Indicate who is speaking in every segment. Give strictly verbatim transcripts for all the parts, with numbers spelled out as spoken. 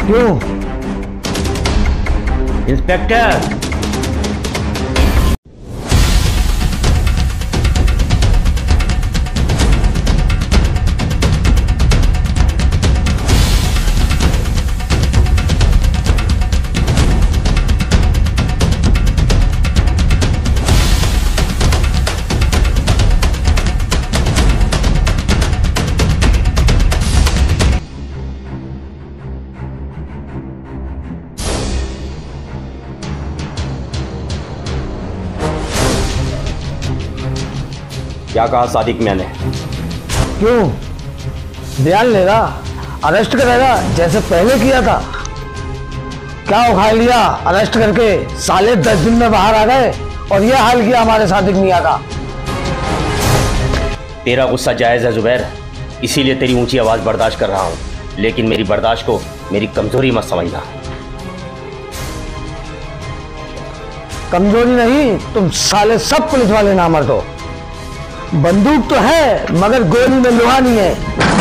Speaker 1: क्यों?
Speaker 2: इंस्पेक्टर, क्या कहा सादिक मैंने?
Speaker 1: क्यों? बयान लेगा, अरेस्ट करेगा जैसे पहले किया था? क्या उखाड़ लिया अरेस्ट करके? साले दस दिन में बाहर आ गए और ये हाल किया हमारे सादिक मियां का।
Speaker 2: तेरा गुस्सा जायज है जुबैर, इसीलिए तेरी ऊंची आवाज बर्दाश्त कर रहा हूं, लेकिन मेरी बर्दाश्त को मेरी कमजोरी मत समझना।
Speaker 1: कमजोरी नहीं, तुम साले सब पुलिस वाले नामर्द हो। बंदूक तो है मगर गोली में लोहा नहीं है।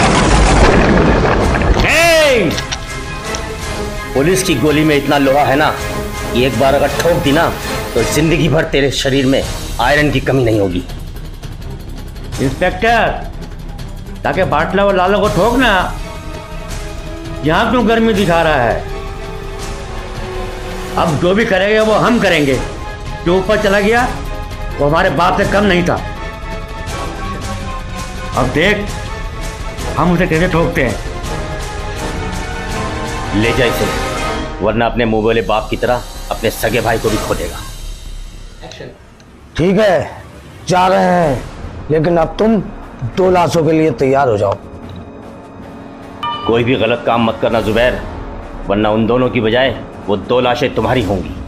Speaker 2: hey! पुलिस की गोली में इतना लोहा है ना कि एक बार अगर ठोक दी ना तो जिंदगी भर तेरे शरीर में आयरन की कमी नहीं होगी। इंस्पेक्टर, ताकि बाटला और लाला को ठोक ना, यहां क्यों गर्मी दिखा रहा है? अब जो भी करेगा वो हम करेंगे। जो ऊपर चला गया वो हमारे बाप से कम नहीं था। अब देख हम उसे कैसे ठोकते हैं। ले जा इसे, वरना अपने मुंह वाले बाप की तरह अपने सगे भाई को भी खो देगा।
Speaker 1: ठीक है, जा रहे हैं, लेकिन अब तुम दो लाशों के लिए तैयार हो जाओ।
Speaker 2: कोई भी गलत काम मत करना जुबैर, वरना उन दोनों की बजाय वो दो लाशें तुम्हारी होंगी।